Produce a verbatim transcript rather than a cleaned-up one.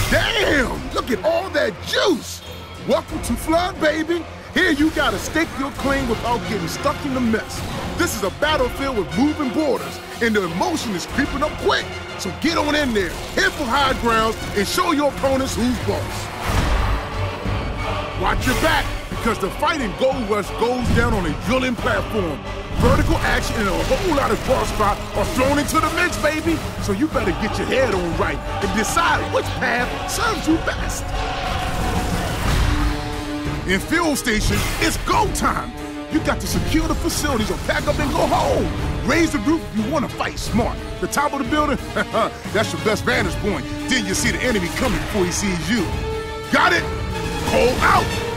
Damn! Look at all that juice! Welcome to Flood, baby! Here you gotta stake your claim without getting stuck in the mess. This is a battlefield with moving borders, and the emotion is creeping up quick. So get on in there, hit for high grounds, and show your opponents who's boss. Watch your back, because the fight in Gold Rush goes down on a drilling platform. Vertical action and a whole lot of crossfire are thrown into the mix, baby. So you better get your head on right and decide which path serves you best. In Fuel Station, it's go time. You got to secure the facilities or pack up and go home. Raise the roof if you want to fight smart. The top of the building, that's your best vantage point. Then you see the enemy coming before he sees you. Got it? Cole out!